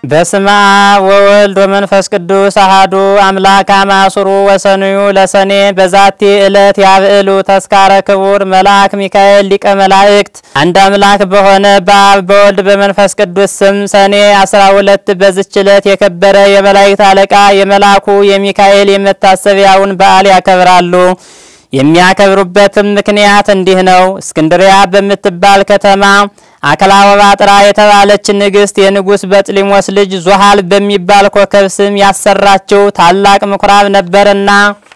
በስመ አብ ወወልድ ወመንፈስ ቅዱስ አሐዱ አምላክ አማስሩ ወሰኑዩ ለሰኔ በዛቲ ዕለት ያብዕሉ ተስካረ ክቡር መልአክ ሚካኤል ሊቀ መላእክት አንድ አምላክ በሆነ በአብ በወልድ በመንፈስ ቅዱስ ስም ሰኔ 12 በዚች ዕለት የከበረ የመላእክት አለቃ የመልአኩ የሚካኤል የመታሰቢያውን በዓል ያከብራሉ። የሚያከብሩበትም ምክንያት እንዲህ ነው። እስክንድሪያ በምትባል ከተማ አክላወባ ጥራ የተባለች ንግስት የንጉስ በጥሊሞስ ልጅ ዘወርኃ በሚባል ኮከብ ስም ያሰራቸው ታላቅ ምኩራብ ነበርና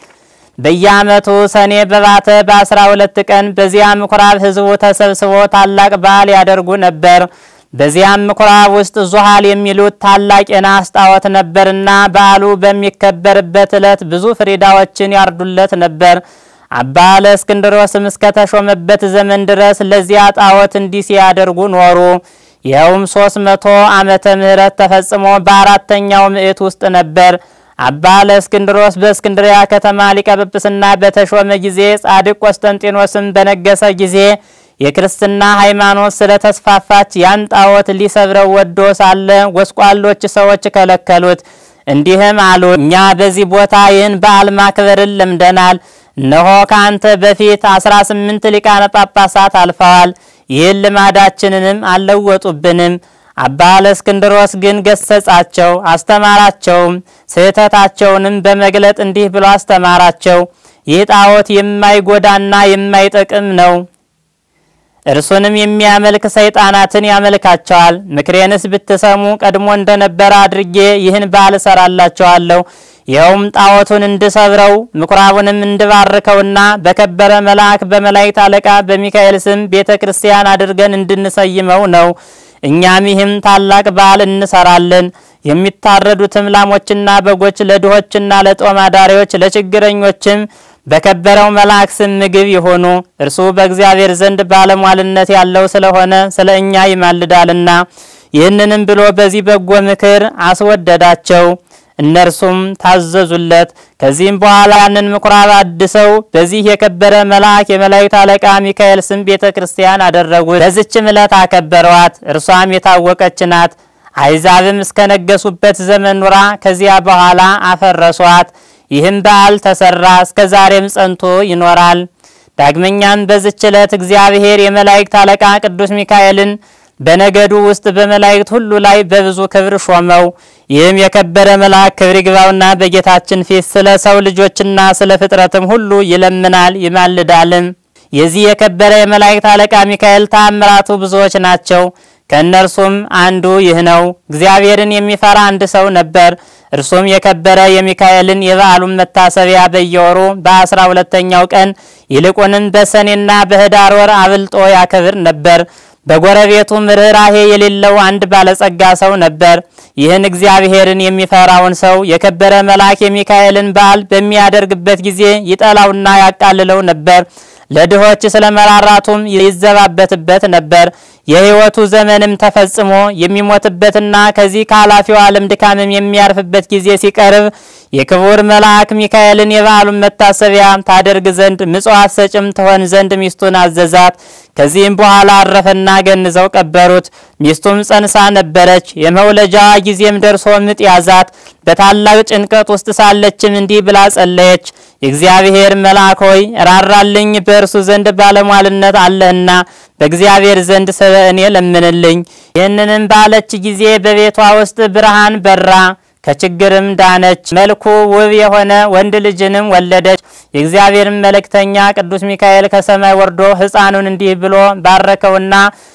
በየዓመቱ ሰኔ በባተ በ12 ቀን በዚያ ምኩራብ ህዝቡ ተሰብስቦ ታላቅ በዓል ያደርጉ ነበር። በዚያም ምኩራብ ውስጥ ዘወርኃ የሚሉት ታላቅ የናስ ጣዖት ነበርና በዓሉ በሚከበርበት ዕለት ብዙ ፍሪዳዎችን ያርዱለት ነበር። አባ ለእስክንድሮስም እስከተሾመበት ዘመን ድረስ ለዚያ ጣዖት እንዲህ ሲያደርጉ ኖሩ። ይኸውም 300 ዓመተ ምህረት ተፈጽሞ በአራተኛው ምዕት ውስጥ ነበር። አባ ለእስክንድሮስ በእስክንድሪያ ከተማ ሊቀ ጵጵስና በተሾመ ጊዜ ጻድቅ ቆስጠንጢኖስም በነገሰ ጊዜ የክርስትና ሃይማኖት ስለተስፋፋች ያን ጣዖት ሊሰብረው ወዶ ሳለ ጎስቋሎች ሰዎች ከለከሉት። እንዲህም አሉ፣ እኛ በዚህ ቦታ ይህን በዓል ማክበርን ለምደናል። እነሆ ካንተ በፊት 18 ሊቃነ ጳጳሳት አልፈዋል፣ ይህን ልማዳችንንም አልለወጡብንም። አባ ለእስክንድሮስ ግን ገሰጻቸው፣ አስተማራቸውም። ስህተታቸውንም በመግለጥ እንዲህ ብሎ አስተማራቸው። ይህ ጣዖት የማይጎዳና የማይጠቅም ነው። እርሱንም የሚያመልክ ሰይጣናትን ያመልካቸዋል። ምክሬንስ ብትሰሙ ቀድሞ እንደነበረ አድርጌ ይህን በዓል ሰራላችኋለሁ። ይኸውም ጣዖቱን እንድሰብረው ምኩራቡንም እንድባርከውና በከበረ መልአክ በመላእክት አለቃ በሚካኤል ስም ቤተክርስቲያን አድርገን እንድንሰይመው ነው። እኛም ይህም ታላቅ በዓል እንሰራለን። የሚታረዱትም ላሞችና በጎች ለድሆችና ለጦም አዳሪዎች ለችግረኞችም በከበረው መልአክ ስም ምግብ ይሆኑ። እርሱ በእግዚአብሔር ዘንድ ባለሟልነት ያለው ስለሆነ ስለኛ ይማልዳልና። ይህንንም ብሎ በዚህ በጎ ምክር አስወደዳቸው። እነርሱም ታዘዙለት። ከዚህም በኋላ ያንን ምኩራብ አድሰው በዚህ የከበረ መልአክ የመላእክት አለቃ ሚካኤል ስም ቤተክርስቲያን አደረጉት። በዚህችም ዕለት አከበሯት። እርሷም የታወቀች ናት። አሕዛብም እስከነገሱበት ዘመን ኑራ ከዚያ በኋላ አፈረሷት። ይህም በዓል ተሰራ፣ እስከዛሬም ጸንቶ ይኖራል። ዳግመኛም በዚህች ዕለት እግዚአብሔር የመላእክት አለቃ ቅዱስ ሚካኤልን በነገዱ ውስጥ በመላእክት ሁሉ ላይ በብዙ ክብር ሾመው። ይህም የከበረ መልአክ ክብር ይግባውና በጌታችን ፊት ስለ ሰው ልጆችና ስለ ፍጥረትም ሁሉ ይለምናል ይማልዳልም። የዚህ የከበረ የመላእክት አለቃ ሚካኤል ተአምራቱ ብዙዎች ናቸው። ከእነርሱም አንዱ ይህ ነው። እግዚአብሔርን የሚፈራ አንድ ሰው ነበር። እርሱም የከበረ የሚካኤልን የበዓሉን መታሰቢያ በየወሩ በ12ኛው ቀን ይልቁንም በሰኔና በህዳር ወር አብልጦ ያከብር ነበር። በጎረቤቱ ርኅራኄ የሌለው አንድ ባለጸጋ ሰው ነበር። ይህን እግዚአብሔርን የሚፈራውን ሰው የከበረ መልአክ የሚካኤልን በዓል በሚያደርግበት ጊዜ ይጠላውና ያቃልለው ነበር። ለድሆች ስለመራራቱም ይዘባበትበት ነበር። የሕይወቱ ዘመንም ተፈጽሞ የሚሞትበትና ከዚህ ከኃላፊው ዓለም ድካምም የሚያርፍበት ጊዜ ሲቀርብ የክቡር መልአክ ሚካኤልን የበዓሉን መታሰቢያ ታደርግ ዘንድ ምጽዋት ሰጭም ትሆን ዘንድ ሚስቱን አዘዛት። ከዚህም በኋላ አረፈና ገንዘው ቀበሩት። ሚስቱም ጸንሳ ነበረች። የመውለጃዋ ጊዜም ደርሶ ምጥ ያዛት። በታላቅ ጭንቀት ውስጥ ሳለችም እንዲህ ብላ ጸለየች። የእግዚአብሔር መልአክ ሆይ ራራልኝ፣ በእርሱ ዘንድ ባለሟልነት አለህና በእግዚአብሔር ዘንድ ስለ እኔ ለምንልኝ። ይህንንም ባለች ጊዜ በቤቷ ውስጥ ብርሃን በራ፣ ከችግርም ዳነች። መልኩ ውብ የሆነ ወንድ ልጅንም ወለደች። የእግዚአብሔር መልእክተኛ ቅዱስ ሚካኤል ከሰማይ ወርዶ ሕፃኑን እንዲህ ብሎ ባረከውና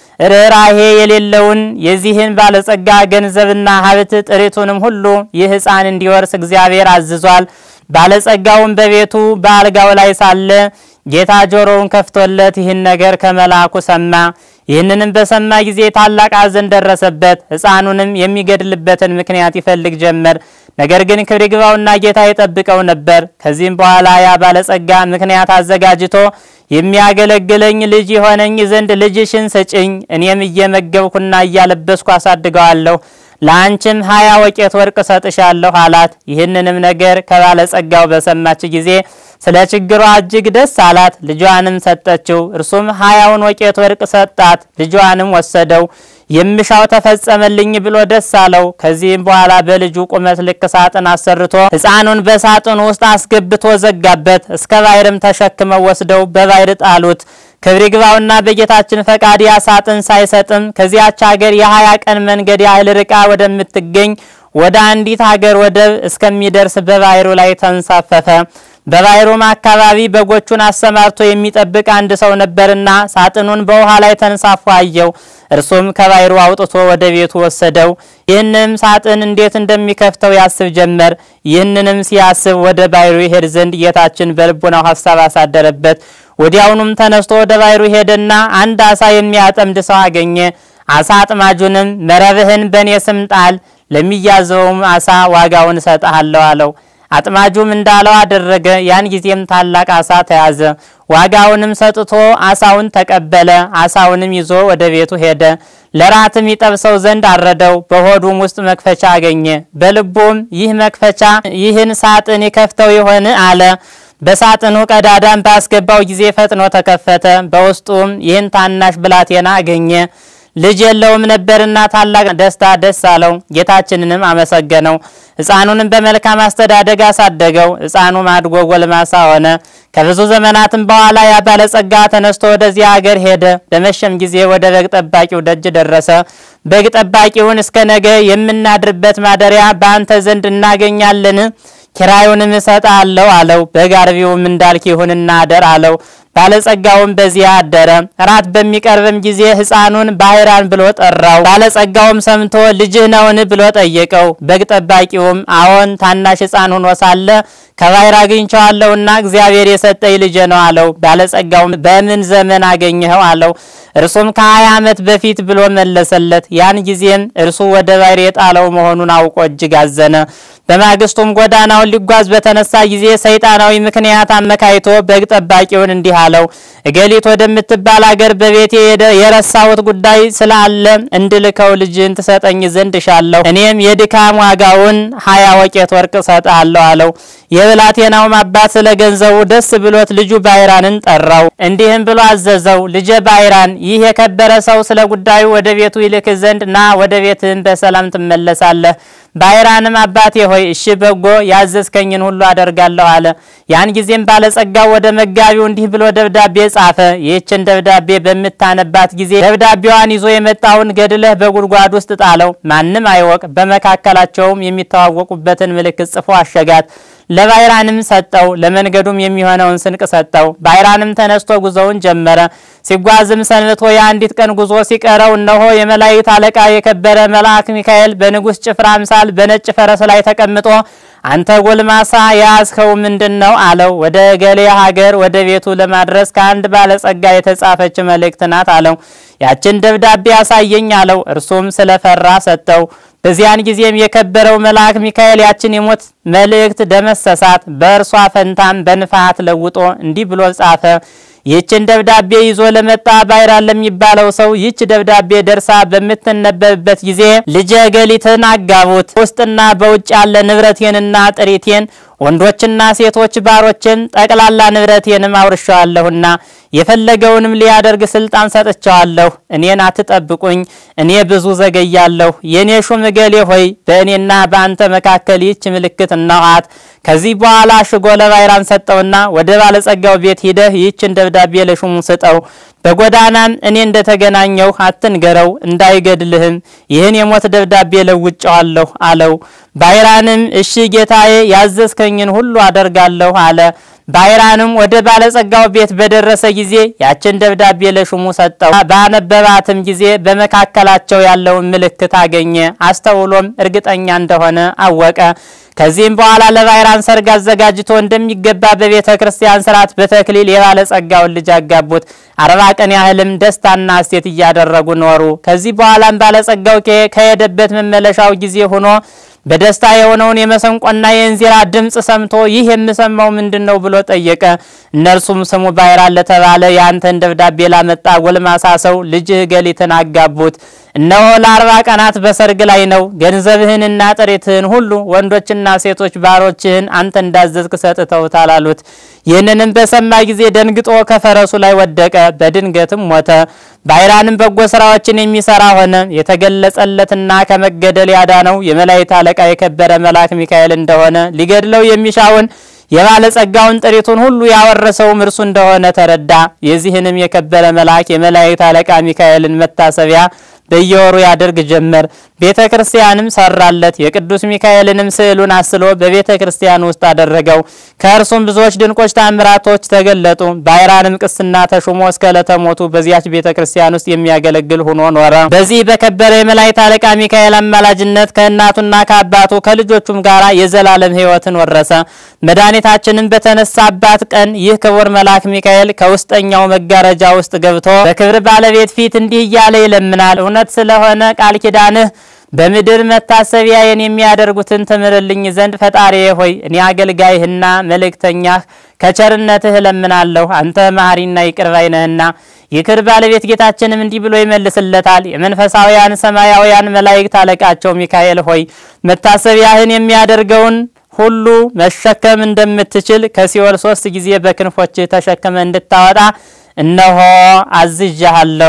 ርኅራኄ የሌለውን የዚህን ባለጸጋ ገንዘብና ሀብት ጥሪቱንም ሁሉ ይህ ሕፃን እንዲወርስ እግዚአብሔር አዝዟል። ባለጸጋውን በቤቱ በአልጋው ላይ ሳለ ጌታ ጆሮውን ከፍቶለት ይህን ነገር ከመልአኩ ሰማ። ይህንንም በሰማ ጊዜ ታላቅ ሐዘን ደረሰበት። ሕፃኑንም የሚገድልበትን ምክንያት ይፈልግ ጀመር። ነገር ግን ክብር ይግባውና ጌታ ይጠብቀው ነበር። ከዚህም በኋላ ያ ባለጸጋ ምክንያት አዘጋጅቶ የሚያገለግለኝ ልጅ የሆነኝ ዘንድ ልጅሽን ስጭኝ፣ እኔም እየመገብኩና እያለበስኩ አሳድገዋለሁ፣ ላንቺም 20 ወቄት ወርቅ ሰጥሻለሁ አላት። ይህንንም ነገር ከባለጸጋው በሰማች ጊዜ ስለ ችግሯ እጅግ ደስ አላት። ልጇንም ሰጠችው። እርሱም 20 ወቄት ወርቅ ሰጣት። ልጇንም ወሰደው። የምሻው ተፈጸመልኝ ብሎ ደስ አለው። ከዚህም በኋላ በልጁ ቁመት ልክ ሳጥን አሰርቶ ሕፃኑን በሳጥኑ ውስጥ አስገብቶ ዘጋበት። እስከ ባሕርም ተሸክመው ወስደው በባሕር ጣሉት። ክብር ይግባውና በጌታችን ፈቃድ ያ ሳጥን ሳይሰጥም ከዚያች ሀገር የ20 ቀን መንገድ ያህል ርቃ ወደምትገኝ ወደ አንዲት ሀገር ወደብ እስከሚደርስ በባሕሩ ላይ ተንሳፈፈ። በባሕሩም አካባቢ በጎቹን አሰማርቶ የሚጠብቅ አንድ ሰው ነበርና ሳጥኑን በውሃ ላይ ተንሳፎ አየው። እርሱም ከባሕሩ አውጥቶ ወደ ቤቱ ወሰደው። ይህንንም ሳጥን እንዴት እንደሚከፍተው ያስብ ጀመር። ይህንንም ሲያስብ ወደ ባሕሩ ይሄድ ዘንድ ጌታችን በልቡናው ሐሳብ አሳደረበት። ወዲያውኑም ተነስቶ ወደ ባሕሩ ሄደና አንድ አሳ የሚያጠምድ ሰው አገኘ። አሳ አጥማጁንም መረብህን በኔ ስም ጣል፣ ለሚያዘውም አሳ ዋጋውን እሰጥሃለሁ አለው። አጥማጁም እንዳለው አደረገ። ያን ጊዜም ታላቅ አሳ ተያዘ። ዋጋውንም ሰጥቶ አሳውን ተቀበለ። አሳውንም ይዞ ወደ ቤቱ ሄደ። ለራትም ይጠብሰው ዘንድ አረደው። በሆዱም ውስጥ መክፈቻ አገኘ። በልቡም ይህ መክፈቻ ይህን ሳጥን ይከፍተው ይሆን አለ። በሳጥኑ ቀዳዳም ባስገባው ጊዜ ፈጥኖ ተከፈተ። በውስጡም ይህን ታናሽ ብላቴና አገኘ። ልጅ የለውም ነበርና ታላቅ ደስታ ደስ አለው። ጌታችንንም አመሰገነው። ሕፃኑንም በመልካም አስተዳደግ አሳደገው። ሕፃኑም አድጎ ጎልማሳ ሆነ። ከብዙ ዘመናትም በኋላ ያ ባለጸጋ ተነስቶ ወደዚያ ሀገር ሄደ። በመሸም ጊዜ ወደ በግ ጠባቂው ደጅ ደረሰ። በግ ጠባቂውን እስከ ነገ የምናድርበት ማደሪያ በአንተ ዘንድ እናገኛለን? ኪራዩንም እሰጥሃለሁ አለው። በግ አርቢውም እንዳልክ ይሁንና አደር አለው። ባለጸጋውም በዚያ አደረ። ራት በሚቀርብም ጊዜ ሕፃኑን ባሕራን ብሎ ጠራው። ባለጸጋውም ሰምቶ ልጅህ ነውን ብሎ ጠየቀው። በግ ጠባቂውም አዎን፣ ታናሽ ሕፃን ሆኖ ሳለ ከባሕር አግኝቼዋለሁና እግዚአብሔር የሰጠኝ ልጅ ነው አለው። ባለጸጋውም በምን ዘመን አገኘኸው አለው። እርሱም ከ20 ዓመት በፊት ብሎ መለሰለት። ያን ጊዜም እርሱ ወደ ባሕር የጣለው መሆኑን አውቆ እጅግ አዘነ። በማግስቱም ጎዳናውን ሊጓዝ በተነሳ ጊዜ ሰይጣናዊ ምክንያት አመካይቶ በግ ጠባቂውን እንዲህ አለው፣ እገሊት ወደምትባል አገር በቤቴ የረሳሁት ጉዳይ ስላለ እንድልከው ልጅን ትሰጠኝ ዘንድ ሻለሁ። እኔም የድካም ዋጋውን 20 ወቄት ወርቅ እሰጥሃለሁ አለው። የብላቴናውም አባት ስለ ገንዘቡ ደስ ብሎት ልጁ ባሕራንን ጠራው። እንዲህም ብሎ አዘዘው፣ ልጄ ባሕራን፣ ይህ የከበረ ሰው ስለ ጉዳዩ ወደ ቤቱ ይልክ ዘንድ ና፣ ወደ ቤትህም በሰላም ትመለሳለህ። ባሕራንም አባቴ ሆይ እሺ በጎ ያዘዝከኝን ሁሉ አደርጋለሁ አለ። ያን ጊዜም ባለጸጋው ወደ መጋቢው እንዲህ ብሎ ደብዳቤ ጻፈ። ይህችን ደብዳቤ በምታነባት ጊዜ ደብዳቤዋን ይዞ የመጣውን ገድለህ በጉድጓድ ውስጥ ጣለው፣ ማንም አይወቅ። በመካከላቸውም የሚተዋወቁበትን ምልክት ጽፎ አሸጋት። ለባሕራንም ሰጠው። ለመንገዱም የሚሆነውን ስንቅ ሰጠው። ባሕራንም ተነስቶ ጉዞውን ጀመረ። ሲጓዝም ሰንብቶ የአንዲት ቀን ጉዞ ሲቀረው እነሆ የመላእክት አለቃ የከበረ መልአክ ሚካኤል በንጉሥ ጭፍራ አምሳል በነጭ ፈረስ ላይ ተቀምጦ አንተ ጎልማሳ ያዝከው ምንድነው አለው። ወደ ገሌ ሀገር ወደ ቤቱ ለማድረስ ከአንድ ባለጸጋ የተጻፈች መልእክት ናት አለው። ያችን ደብዳቤ ያሳየኝ አለው። እርሱም ስለፈራ ሰጠው። በዚያን ጊዜም የከበረው መልአክ ሚካኤል ያችን የሞት መልእክት ደመሰሳት። በእርሷ ፈንታም በንፋት ለውጦ እንዲህ ብሎ ጻፈ። ይህችን ደብዳቤ ይዞ ለመጣ ባሕራን ለሚባለው ሰው ይህች ደብዳቤ ደርሳ በምትነበብበት ጊዜ ልጄ ገሊትን አጋቡት። ውስጥና በውጭ ያለ ንብረቴንና ጥሪቴን ወንዶችና ሴቶች ባሮችን ጠቅላላ ንብረቴንም አውርሻለሁና የፈለገውንም ሊያደርግ ስልጣን ሰጥቻለሁ። እኔን አትጠብቁኝ፣ እኔ ብዙ ዘገያለሁ። የኔ ሹም ገሌ ሆይ በእኔና በአንተ መካከል ይህች ምልክት እናዋት። ከዚህ በኋላ ሽጎ ለባሕራን ሰጠውና ወደ ባለጸጋው ቤት ሂደህ ይህችን ደብዳቤ ለሹሙ ስጠው። በጎዳናም እኔ እንደተገናኘው አትንገረው፣ እንዳይገድልህም ይህን የሞት ደብዳቤ ለውጫለሁ አለው። ባሕራንም እሺ ጌታዬ፣ ያዘዝከኝን ሁሉ አደርጋለሁ አለ። ባሕራንም ወደ ባለጸጋው ቤት በደረሰ ጊዜ ያችን ደብዳቤ ለሹሙ ሰጠው። ባነበባትም ጊዜ በመካከላቸው ያለውን ምልክት አገኘ። አስተውሎም እርግጠኛ እንደሆነ አወቀ። ከዚህም በኋላ ለባሕራን ሰርግ አዘጋጅቶ እንደሚገባ በቤተ ክርስቲያን ሥርዓት በተክሊል የባለጸጋውን ልጅ አጋቡት። 40 ቀን ያህልም ደስታና ሐሴት እያደረጉ ኖሩ። ከዚህ በኋላም ባለጸጋው ከሄደበት መመለሻው ጊዜ ሆኖ በደስታ የሆነውን የመሰንቆና የእንዚራ ድምጽ ሰምቶ ይህ የምሰማው ምንድነው ብሎ ጠየቀ። እነርሱም ስሙ ባሕራን ለተባለ ያንተን ደብዳቤ ላመጣ ጎልማሳ ሰው ልጅህ ገሊትን አጋቡት። እነሆ ለ40 ቀናት በሰርግ ላይ ነው ገንዘብህንና ጥሪትህን ሁሉ ወንዶችና ሴቶች ባሮችህን አንተ እንዳዘዝክ ሰጥተውታል አሉት ይህንንም በሰማ ጊዜ ደንግጦ ከፈረሱ ላይ ወደቀ በድንገትም ሞተ ባይራንም በጎ ስራዎችን የሚሰራ ሆነ የተገለጸለትና ከመገደል ያዳነው የመላእክት አለቃ የከበረ መልአክ ሚካኤል እንደሆነ ሊገድለው የሚሻውን የባለጸጋውን ጥሪቱን ሁሉ ያወረሰው እርሱ እንደሆነ ተረዳ የዚህንም የከበረ መልአክ የመላእክት አለቃ ሚካኤልን መታሰቢያ በየወሩ ያደርግ ጀመር ቤተክርስቲያንም ሰራለት የቅዱስ ሚካኤልንም ስዕሉን አስሎ በቤተክርስቲያን ውስጥ አደረገው ከእርሱም ብዙዎች ድንቆች ታምራቶች ተገለጡ ባይራንም ቅስና ተሾሞ እስከ ለተሞቱ በዚያች ቤተክርስቲያን ውስጥ የሚያገለግል ሆኖ ኖረ በዚህ በከበረ የመላእክት አለቃ ሚካኤል አማላጅነት ከእናቱና ከአባቱ ከልጆቹም ጋራ የዘላለም ሕይወትን ወረሰ መድኃኒታችንን በተነሳባት ቀን ይህ ክቡር መልአክ ሚካኤል ከውስጠኛው መጋረጃ ውስጥ ገብቶ በክብር ባለቤት ፊት እንዲህ እያለ ይለምናል እውነት ስለሆነ ቃል ኪዳንህ በምድር መታሰቢያዬን የሚያደርጉትን ትምርልኝ ዘንድ ፈጣሪዬ ሆይ እኔ አገልጋይህና መልእክተኛህ ከቸርነትህ ለምናለሁ አንተ መሐሪና ይቅር ባይ ነህና ይቅር ባለቤት ጌታችንም እንዲህ ብሎ ይመልስለታል የመንፈሳውያን ሰማያውያን መላእክት አለቃቸው ሚካኤል ሆይ መታሰቢያህን የሚያደርገውን ሁሉ መሸከም እንደምትችል ከሲኦል 3 ጊዜ በክንፎች ተሸከመ እንድታወጣ እነሆ አዝዣለሁ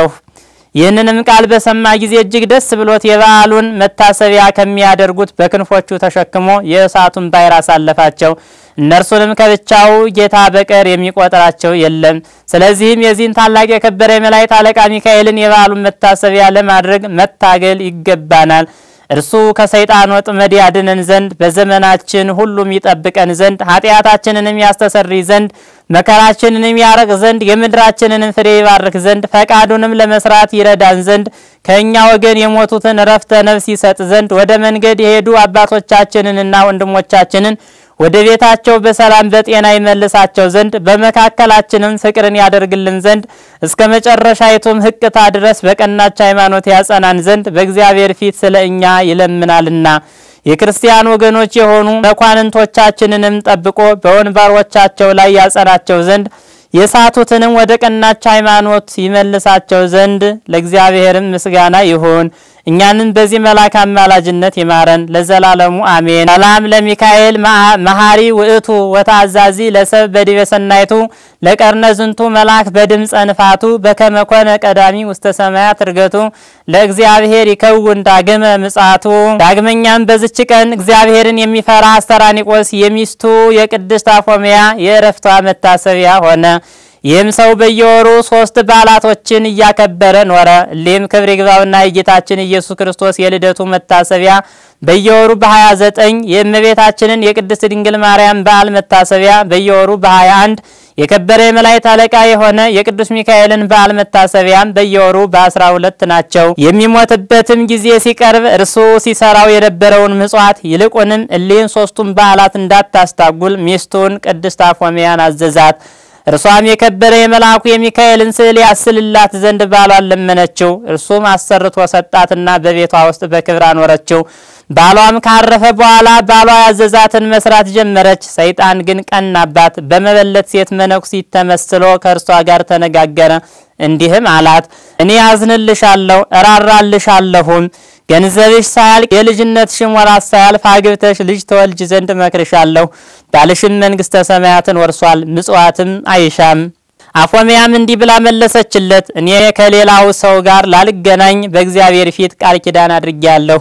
ይህንንም ቃል በሰማ ጊዜ እጅግ ደስ ብሎት የበዓሉን መታሰቢያ ከሚያደርጉት በክንፎቹ ተሸክሞ የእሳቱን ባይራ አሳለፋቸው እነርሱንም ከብቻው ጌታ በቀር የሚቆጥራቸው የለም ስለዚህም የዚህን ታላቅ የከበረ የመላእክት አለቃ ሚካኤልን የበዓሉን መታሰቢያ ለማድረግ መታገል ይገባናል እርሱ ከሰይጣን ወጥመድ ያድነን ዘንድ በዘመናችን ሁሉም ይጠብቀን ዘንድ ኃጢያታችንንም ያስተሰርይ ዘንድ መከራችንንም ያረቅ ዘንድ የምድራችንን ፍሬ ይባርክ ዘንድ ፈቃዱንም ለመስራት ይረዳን ዘንድ ከኛ ወገን የሞቱትን ረፍተ ነፍስ ይሰጥ ዘንድ ወደ መንገድ የሄዱ አባቶቻችንንና ወንድሞቻችንን ወደ ቤታቸው በሰላም በጤና ይመልሳቸው ዘንድ በመካከላችንም ፍቅርን ያደርግልን ዘንድ እስከ መጨረሻይቱም ህቅታ ድረስ በቀናች ሃይማኖት ያጸናን ዘንድ በእግዚአብሔር ፊት ስለኛ ይለምናልና የክርስቲያን ወገኖች የሆኑ መኳንንቶቻችንንም ጠብቆ በወንበሮቻቸው ላይ ያጸናቸው ዘንድ የሳቱትንም ወደ ቀናች ሃይማኖት ይመልሳቸው ዘንድ ለእግዚአብሔርም ምስጋና ይሁን እኛንን በዚህ መልአክ አማላጅነት ይማረን ለዘላለሙ አሜን ሰላም ለሚካኤል መሐሪ ውእቱ ወታዛዚ ለሰብ በዲበሰናይቱ ለቀርነ ዝንቱ መልአክ በድምጸ ንፋቱ በከመኮነ ቀዳሚ ውስተ ሰማያት ርገቱ ለእግዚአብሔር ይከውን ዳግመ ምጻቱ ዳግመኛም በዚች ቀን እግዚአብሔርን የሚፈራ አስተራኒቆስ የሚስቱ የቅድስት አፎሚያ የዕረፍቷ መታሰቢያ ሆነ ይህም ሰው በየወሩ 3 በዓላቶችን ያከበረ ኖረ ለም ክብር ይግባውና የጌታችን ኢየሱስ ክርስቶስ የልደቱ መታሰቢያ በየወሩ በ29 የእመቤታችንን የቅድስት ድንግል ማርያም በዓል መታሰቢያ በየወሩ በ21 የከበረ የመላእክት አለቃ የሆነ የቅዱስ ሚካኤልን በዓል መታሰቢያም በየወሩ በ12 ናቸው የሚሞትበትም ጊዜ ሲቀርብ እርሱ ሲሰራው የነበረውን ምጽዋት ይልቁንም እሊን 3ቱን በዓላት እንዳታስታጉል ሚስቱን ቅድስት አፎሚያን አዘዛት እርሷም የከበረ የመልአኩ የሚካኤልን ስዕል ያስልላት ዘንድ ባሏን ለመነችው እርሱም አሰርቶ ሰጣትና በቤቷ ውስጥ በክብር አኖረችው ባሏም ካረፈ በኋላ ባሏ ያዘዛትን መስራት ጀመረች ሰይጣን ግን ቀናባት በመበለት ሴት መነኩሲት ተመስሎ ከእርሷ ጋር ተነጋገረ እንዲህም አላት እኔ አዝንልሻለሁ እራራልሻለሁም ገንዘብሽ ሳያልቅ የልጅነትሽም ወራት ሳያልፍ አግብተሽ ልጅ ተወልጅ ዘንድ መክርሻለሁ ባልሽም መንግስተ ሰማያትን ወርሷል ምጽዋትም አይሻም አፎሚያም እንዲህ ብላ መለሰችለት እኔ ከሌላው ሰው ጋር ላልገናኝ በእግዚአብሔር ፊት ቃል ኪዳን አድርጌያለሁ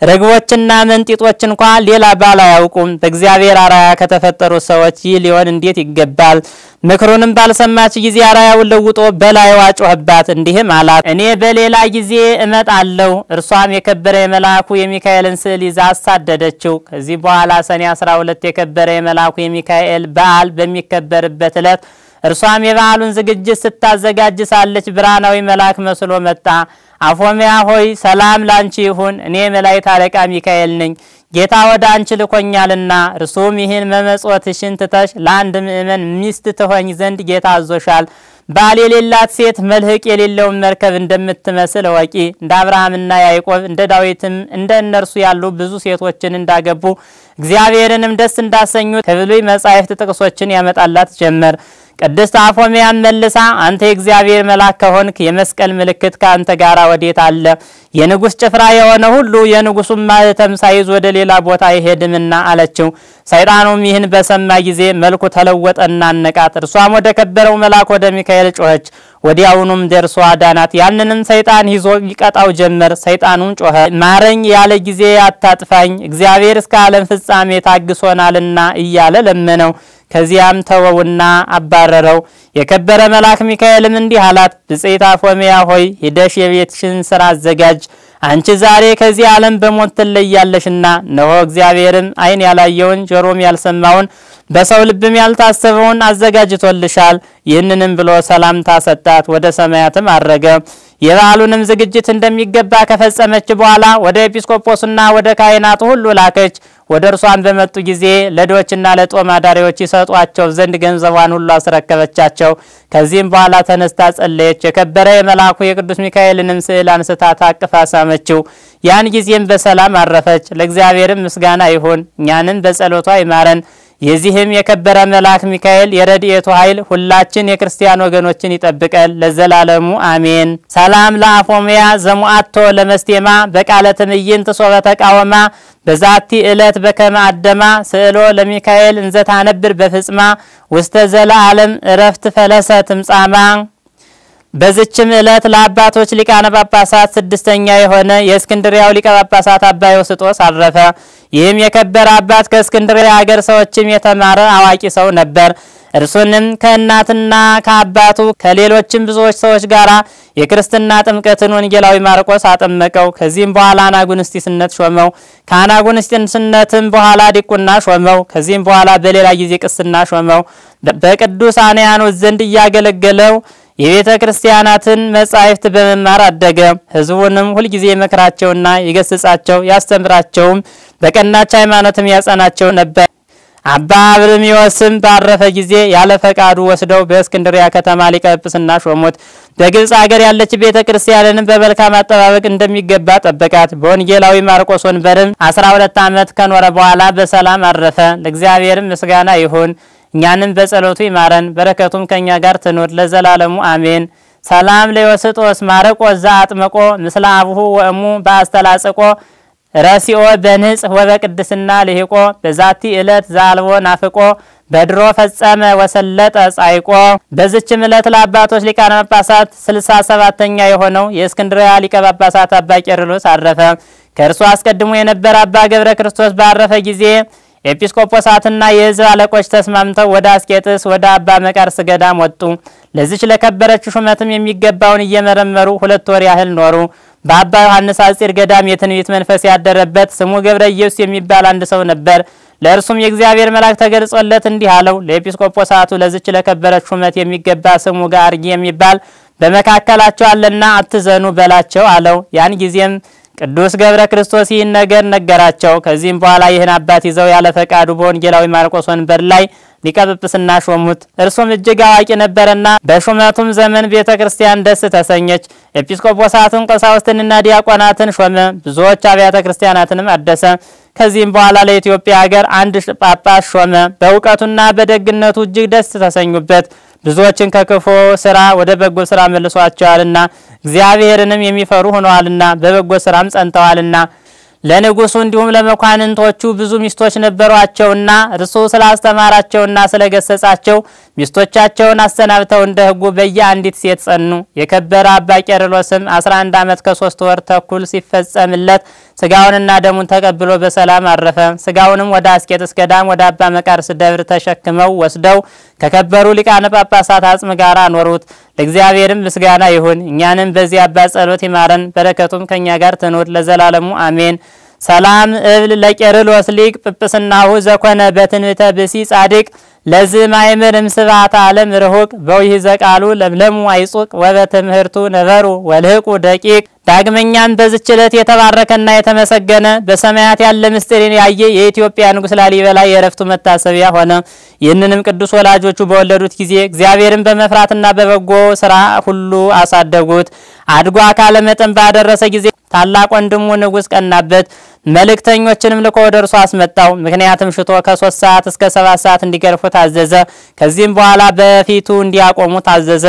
ረግቦችና መንጢጦች እንኳን ሌላ ባላ ያውቁም በእግዚአብሔር አራያ ከተፈጠሩ ሰዎች ሊሆን እንዴት ይገባል ምክሩንም ባልሰማች ጊዜ አራያውን ለውጦ በላይዋ ጮህባት እንዲህም አላት እኔ በሌላ ጊዜ እመጣለሁ እርሷም የከበረ የመልአኩ የሚካኤልን ስዕል ይዛ አሳደደችው ከዚህ በኋላ ሰኔ 12 የከበረ የመልአኩ የሚካኤል በዓል በሚከበርበት ዕለት እርሷም የበዓሉን ዝግጅት ስታዘጋጅ ሳለች ብርሃናዊ መልአክ መስሎ መጣ አፎሚያ ሆይ ሰላም ላንቺ ይሁን እኔ መላእክት አለቃ ሚካኤል ነኝ ጌታ ወደ አንቺ ልኮኛልና እርሱም ይህን መመጽወትሽን ትተሽ ለአንድ ምእመን ሚስት ትሆኝ ዘንድ ጌታ አዞሻል ባል የሌላት ሴት መልህቅ የሌለው መርከብ እንደምትመስል ወቂ እንደ አብርሃምና ያዕቆብ እንደ ዳዊትም እንደ እነርሱ ያሉ ብዙ ሴቶችን እንዳገቡ እግዚአብሔርንም ደስ እንዳሰኙት ከብሉይ መጻሕፍት ጥቅሶችን ያመጣላት ጀመር ቅድስት አፎሚያን መልሳ አንተ የእግዚአብሔር መልአክ ከሆንክ የመስቀል ምልክት ካንተ ጋር ወዴት አለ? የንጉስ ጭፍራ የሆነ ሁሉ የንጉሱን ማህተም ሳይዝ ወደ ሌላ ቦታ አይሄድምና አለችው። ሰይጣኑም ይህን በሰማ ጊዜ መልኩ ተለወጠና አነቃት። እርሷም ወደ ከበረው መልአክ ወደ ሚካኤል ጮኸች። ወዲያውኑም ደርሶ አዳናት። ያንንም ሰይጣን ይዞ ይቀጣው ጀመር። ሰይጣኑም ጮኸ፣ ማረኝ ያለ ጊዜ አታጥፋኝ፣ እግዚአብሔር እስከ ዓለም ፍጻሜ ታግሶናልና እያለ ለመነው። ከዚያም ተወውና አባረረው። የከበረ መልአክ ሚካኤልም እንዲህ አላት፣ ብጽዕት አፎሚያ ሆይ ሂደሽ የቤትሽን ሥራ አዘጋጅ። አንቺ ዛሬ ከዚህ ዓለም በሞት ትለያለሽና ነሆ እግዚአብሔርም ዓይን ያላየውን ጆሮም ያልሰማውን በሰው ልብም ያልታሰበውን አዘጋጅቶልሻል። ይህንንም ብሎ ሰላምታ ሰጣት። ወደ ሰማያትም አረገ። የበዓሉንም ዝግጅት እንደሚገባ ከፈጸመች በኋላ ወደ ኤጲስቆጶስና ወደ ካህናቱ ሁሉ ላከች። ወደ እርሷን በመጡ ጊዜ ለድሆችና ለጦም አዳሪዎች ይሰጧቸው ዘንድ ገንዘቧን ሁሉ አስረከበቻቸው። ከዚህም በኋላ ተነስታ ጸለየች። የከበረ የመልአኩ የቅዱስ ሚካኤልንም ስዕል አንስታ ታቅፋ ሳመችው። ያን ጊዜም በሰላም አረፈች። ለእግዚአብሔርም ምስጋና ይሁን፣ እኛንም በጸሎቷ ይማረን። የዚህም የከበረ መልአክ ሚካኤል የረድኤቱ ኃይል ሁላችን የክርስቲያን ወገኖችን ይጠብቀን ለዘላለሙ አሜን። ሰላም ለአፎሚያ ዘሙአቶ ለመስቴማ በቃለ ትምይንት ሶበ ተቃወማ በዛቲ ዕለት በከመ አደማ ስዕሎ ለሚካኤል እንዘታነብር በፍጽማ ውስተ ዘለዓለም እረፍት ፈለሰ ትምጻማ። በዚችም ዕለት ለአባቶች ሊቃነ ጳጳሳት ስድስተኛ የሆነ የእስክንድርያው ሊቀ ጳጳሳት አባ ዮስጦስ አረፈ። ይህም የከበረ አባት ከእስክንድርያ ሀገር ሰዎችም የተማረ አዋቂ ሰው ነበር። እርሱንም ከእናትና ከአባቱ ከሌሎችም ብዙዎች ሰዎች ጋር የክርስትና ጥምቀትን ወንጌላዊ ማርቆስ አጠመቀው። ከዚህም በኋላ አናጉንስጢስነት ሾመው። ከአናጉንስጢስነትም በኋላ ዲቁና ሾመው። ከዚህም በኋላ በሌላ ጊዜ ቅስና ሾመው። በቅዱስ አንያኖስ ዘንድ እያገለገለው የቤተ ክርስቲያናትን መጻሕፍት በመማር አደገ። ሕዝቡንም ሁሉ ጊዜ መከራቸውና ይገስጻቸው ያስተምራቸውም በቀናች ሃይማኖትም ያጸናቸው ነበር። አባ አብርሚዮስም ባረፈ ጊዜ ያለ ፈቃዱ ወስደው በእስክንድርያ ከተማ ሊቀ ጵጵስና ሾሙት። በግብጽ ሀገር ያለች ቤተ ክርስቲያንን በመልካም አጠባበቅ እንደሚገባ ጠበቃት። በወንጌላዊ ማርቆስ ወንበርም 12 ዓመት ከኖረ በኋላ በሰላም አረፈ። ለእግዚአብሔርም ምስጋና ይሁን፣ እኛንም በጸሎቱ ይማረን፣ በረከቱም ከኛ ጋር ትኑር ለዘላለሙ አሜን። ሰላም ለዮስጦስ ማርቆስ ዘአጥመቆ ምስለ አቡሁ ወእሙ በአስተላጽቆ ረሲኦ በንጽህ ወበቅድስና ልሂቆ በዛቲ ዕለት ዛልቦ ናፍቆ በድሮ ፈጸመ ወሰለጠ ጻይቆ። በዚችም ዕለት ለአባቶች ሊቃነ ጳጳሳት 67ኛ የሆነው የእስክንድርያ ሊቀ ጳጳሳት አባ ቄርሎስ አረፈ። ከእርሱ አስቀድሞ የነበረ አባ ገብረ ክርስቶስ ባረፈ ጊዜ ኤጲስቆጶሳትና የሕዝብ አለቆች ተስማምተው ወደ አስቄጥስ ወደ አባ መቃርስ ገዳም ወጡ። ለዚች ለከበረች ሹመትም የሚገባውን እየመረመሩ 2 ወር ያህል ኖሩ። በአባ ዮሐንስ አጽር ገዳም የትንቢት መንፈስ ያደረበት ስሙ ገብረ ኢየሱስ የሚባል አንድ ሰው ነበር። ለእርሱም የእግዚአብሔር መልአክ ተገልጾለት እንዲህ አለው፣ ለኤጲስቆጶሳቱ ለዚች ለከበረች ሹመት የሚገባ ስሙ ጋርጊ የሚባል በመካከላቸው አለና አትዘኑ በላቸው አለው። ያን ጊዜም ቅዱስ ገብረ ክርስቶስ ይህን ነገር ነገራቸው። ከዚህም በኋላ ይህን አባት ይዘው ያለ ፈቃዱ በወንጌላዊ ማርቆስ ወንበር ላይ ሊቀ ጵጵስና ሾሙት። እርሱም እጅግ አዋቂ ነበርና በሹመቱም ዘመን ቤተ ክርስቲያን ደስ ተሰኘች። ኤጲስቆጶሳቱን ቀሳውስትንና ዲያቆናትን ሾመ። ብዙዎች አብያተ ክርስቲያናትንም አደሰ። ከዚህም በኋላ ለኢትዮጵያ ሀገር አንድ ጳጳስ ሾመ። በእውቀቱና በደግነቱ እጅግ ደስ ተሰኙበት። ብዙዎችን ከክፉ ስራ ወደ በጎ ስራ መልሷቸዋልና እግዚአብሔርንም የሚፈሩ ሆነዋልና በበጎ ስራም ጸንተዋልና። ለንጉሱ እንዲሁም ለመኳንንቶቹ ብዙ ሚስቶች ነበሯቸውና እርሱ ስላስተማራቸውና ስለገሰጻቸው ሚስቶቻቸውን አሰናብተው እንደ ሕጉ በየአንዲት ሴት ጸኑ። የከበረ አባ ቄርሎስም 11 ዓመት ከ3 ወር ተኩል ሲፈጸምለት ስጋውንና ደሙን ተቀብሎ በሰላም አረፈ። ስጋውንም ወደ አስቄጥስ ገዳም ወደ አባ መቃርስ ደብር ተሸክመው ወስደው ከከበሩ ሊቃነ ጳጳሳት አጽም ጋር አኖሩት። ለእግዚአብሔርም ምስጋና ይሁን፣ እኛንም በዚህ አባ ጸሎት ይማረን፣ በረከቱም ከኛ ጋር ትኑር ለዘላለሙ አሜን። ሰላም እብል ለቄርሎስ ሊቅ ጵጵስናሁ ዘኮነ በትንቢተ ብሲ ጻድቅ ለዚህ ማይምርም ስብሐተ ዓለም ርሁቅ በውይህ ዘቃሉ ለምለሙ አይጹቅ ወበትምህርቱ ነበሩ ወልህቁ ደቂቅ። ዳግመኛም በዚች ዕለት የተባረከና የተመሰገነ በሰማያት ያለ ምስጢርን ያየ የኢትዮጵያ ንጉሥ ላሊበላ የዕረፍቱ መታሰቢያ ሆነ። ይህንንም ቅዱስ ወላጆቹ በወለዱት ጊዜ እግዚአብሔርን በመፍራትና በበጎ ስራ ሁሉ አሳደጉት። አድጎ አካለ መጠን ባደረሰ ጊዜ ታላቅ ወንድሙ ንጉሥ ቀናበት። መልእክተኞችንም ልኮ ወደ እርሱ አስመጣው። ምክንያቱም ሽቶ ከ3 ሰዓት እስከ 7 ሰዓት እንዲገርፉት አዘዘ። ከዚህም በኋላ በፊቱ እንዲያቆሙት አዘዘ።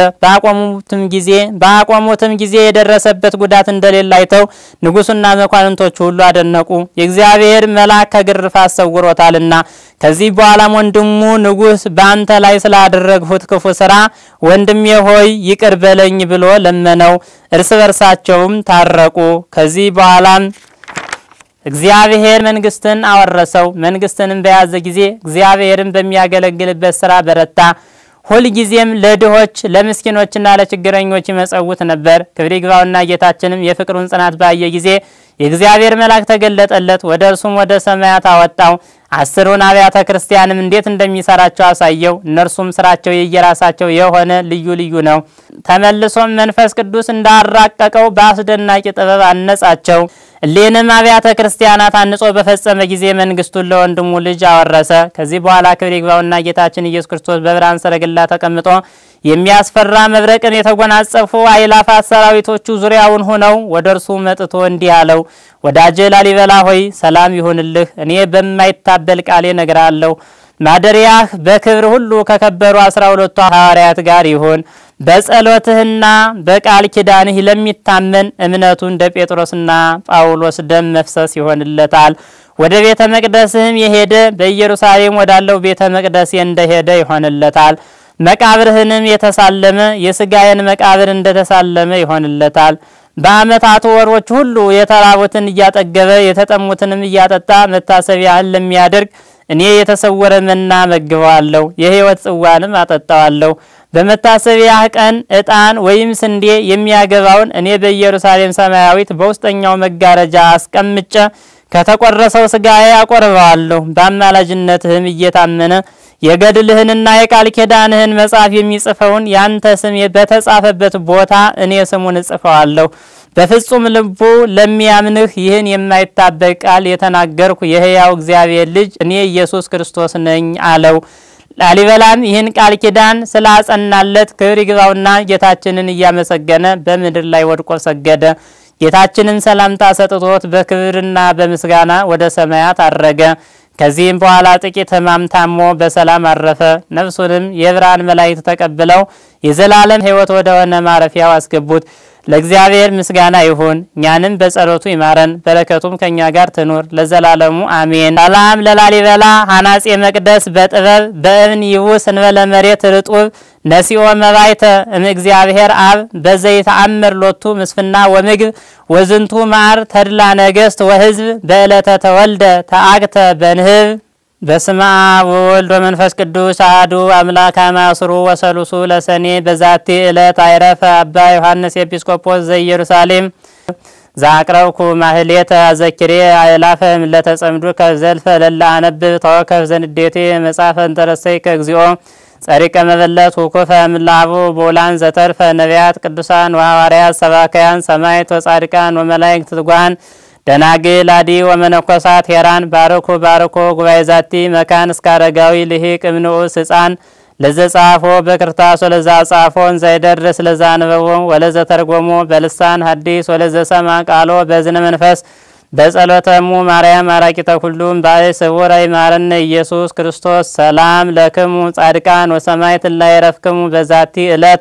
ባቆሙትም ጊዜ የደረሰበት ጉዳት እንደሌለ አይተው ንጉሱና መኳንንቶቹ ሁሉ አደነቁ። የእግዚአብሔር መልአክ ከግርፋት ሰውሮታልና። ከዚህ በኋላም ወንድሙ ንጉስ በአንተ ላይ ስላደረግሁት ክፉ ስራ ወንድሜ ሆይ ይቅር በለኝ ብሎ ለመነው። እርስ በርሳቸውም ታረቁ። ከዚህ በኋላም እግዚአብሔር መንግስትን አወረሰው። መንግስትንም በያዘ ጊዜ እግዚአብሔርን በሚያገለግልበት ስራ በረታ። ሁሉ ጊዜም ለድሆች ለምስኪኖችና ለችግረኞች ይመጸውት ነበር። ክብር ይግባውና ጌታችንም የፍቅሩን ጽናት ባየ ጊዜ የእግዚአብሔር መልአክ ተገለጠለት። ወደ እርሱም ወደ ሰማያት አወጣው። 10ን አብያተ ክርስቲያንም እንዴት እንደሚሰራቸው አሳየው። እነርሱም ስራቸው የየራሳቸው የሆነ ልዩ ልዩ ነው። ተመልሶም መንፈስ ቅዱስ እንዳራቀቀው በአስደናቂ ጥበብ አነጻቸው። እሊህንም አብያተ ክርስቲያናት አንጾ በፈጸመ ጊዜ መንግስቱን ለወንድሙ ልጅ አወረሰ። ከዚህ በኋላ ክብር ይግባውና ጌታችን ኢየሱስ ክርስቶስ በብርሃን ሰረገላ ተቀምጦ የሚያስፈራ መብረቅን የተጎናጸፉ አእላፋት ሰራዊቶቹ ዙሪያውን ሆነው ወደ እርሱ መጥቶ እንዲህ አለው። ወዳጄ ላሊበላ ሆይ ሰላም ይሁንልህ። እኔ በማይታበል ቃሌ እነግርሃለሁ። ማደሪያህ በክብር ሁሉ ከከበሩ 12 ሐዋርያት ጋር ይሁን። በጸሎትህና በቃል ኪዳንህ ለሚታመን እምነቱ እንደ ጴጥሮስና ጳውሎስ ደም መፍሰስ ይሆንለታል። ወደ ቤተ መቅደስህም የሄደ በኢየሩሳሌም ወዳለው ቤተ መቅደስ እንደሄደ ይሆንለታል። መቃብርህንም የተሳለመ የሥጋዬን መቃብር እንደተሳለመ ይሆንለታል። በአመታቱ ወሮች ሁሉ የተራቡትን እያጠገበ የተጠሙትንም እያጠጣ መታሰቢያህን ለሚያደርግ እኔ የተሰወረ መና መግባለሁ፣ የሕይወት ጽዋንም አጠጣዋለሁ። በመታሰቢያህ ቀን ዕጣን ወይም ስንዴ የሚያገባውን እኔ በኢየሩሳሌም ሰማያዊት በውስጠኛው መጋረጃ አስቀምጬ ከተቆረሰው ሥጋዬ አቆርባለሁ። በአማላጅነትህም እየታመነ የገድልህንና የቃል ኪዳንህን መጽሐፍ የሚጽፈውን ያንተ ስም በተጻፈበት ቦታ እኔ ስሙን እጽፈዋለሁ። በፍጹም ልቡ ለሚያምንህ ይህን የማይታበቅ ቃል የተናገርኩ የሕያው እግዚአብሔር ልጅ እኔ ኢየሱስ ክርስቶስ ነኝ አለው። ላሊበላም ይህን ቃል ኪዳን ስላጸናለት ክብር ይግባውና ጌታችንን እያመሰገነ በምድር ላይ ወድቆ ሰገደ። ጌታችንን ሰላምታ ሰጥቶት በክብርና በምስጋና ወደ ሰማያት አረገ። ከዚህም በኋላ ጥቂት ሕማም ታሞ በሰላም አረፈ። ነፍሱንም የብርሃን መላእክት ተቀብለው የዘላለም ሕይወት ወደ ሆነ ማረፊያው አስገቡት። ለእግዚአብሔር ምስጋና ይሁን፣ እኛንም በጸሎቱ ይማረን፣ በረከቱም ከኛ ጋር ትኑር ለዘላለሙ አሜን። ሰላም ለላሊበላ ሐናጼ መቅደስ በጥበብ በእብን ይውስ እንበለ መሬት ርጡብ ነሲኦ መባይተ እግዚአብሔር አብ በዘይት አምር ሎቱ ምስፍና ወምግብ ወዝንቱ ማር ተድላ ነገስት ወህዝብ በእለተ ተወልደ ተአግተ በንህብ። በስመ አብ ወወልድ ወመንፈስ ቅዱስ አሐዱ አምላክ አማስሩ ወሰሉሱ ለሰኔ በዛቲ ዕለት አይረፈ አባ ዮሐንስ ኤጲስቆጶስ ዘኢየሩሳሌም ዛቅረብኩ ማህሌተ አዘኪሬ አእላፈ ለተጸምዱ ከዘልፈ ለላ አነብብ ተወከፍ ዘንዴቴ መጻፈ እንተረሰይ ከግዚኦ ጸሪቀ መበለት ወኮፈ ምላቡ ቦላን ዘተርፈ ነቢያት ቅዱሳን ወሐዋርያት ሰባካያን ሰማዕታት ወጻድቃን ወመላእክት ትጓን ደናግል አዲ ወመነኮሳት ሄራን ባርኮ ጉባኤ ዛቲ መካን እስካረጋዊ ልሂቅ እምንኡስ ሕፃን ለዘጻፎ በክርታስ ወለዛ ጻፎን ዘይደርስ ለዛ ነበቦ ወለዘ ተርጎሞ በልሳን ሐዲስ ወለዘ ሰማ ቃሎ በዝነ መንፈስ በጸሎተሙ ማርያም አራቂተ ሁሉም ባይ ሰውራይ ማረነ ኢየሱስ ክርስቶስ። ሰላም ለክሙ ጻድቃን ወሰማዕታት ላይ ረፍክሙ በዛቲ ዕለት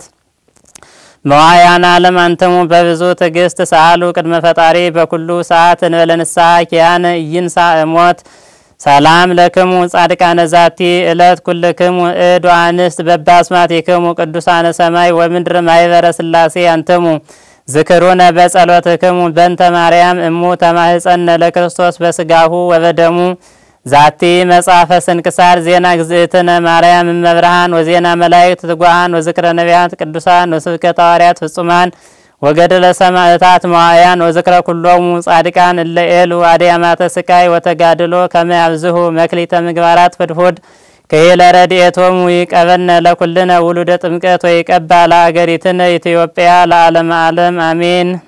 መዋያና ዓለም አንተሙ በብዙ ትዕግስት ሰአሉ ቅድመ ፈጣሪ በኩሉ ሰዓት እንበለንሳ ኪያነ ይንሳ ሞት። ሰላም ለክሙ ጻድቃነ ዛቲ ዕለት ኩልክሙ እድ አንስት በባስማቲክሙ ቅዱሳነ ሰማይ ወምድር ማይበረ ሥላሴ አንተሙ ዝክሩነ በጸሎትክሙ በእንተ ማርያም እሙ ተማህፀነ ለክርስቶስ በስጋሁ ወበደሙ። ዛቲ መጽሐፈ ስንክሳር ዜና ግዝእትነ ማርያም እመብርሃን ወዜና መላእክት ትጓሃን ወዝክረ ነቢያት ቅዱሳን ወስብከተ ሐዋርያት ፍጹማን ወገድለ ሰማዕታት መዋዕያን ወዝክረ ኩሎሙ ጻድቃን እለ ኤሉ አድያማተ ስቃይ ወተጋድሎ ከመ ያብዝሁ መክሊተ ምግባራት ፍድፉድ ከሄለ ረድኤቶሙ ይቀበነ ለኩልነ ውሉደ ጥምቀት ወይቀባ ለአገሪትነ ኢትዮጵያ ለዓለመ ዓለም አሜን።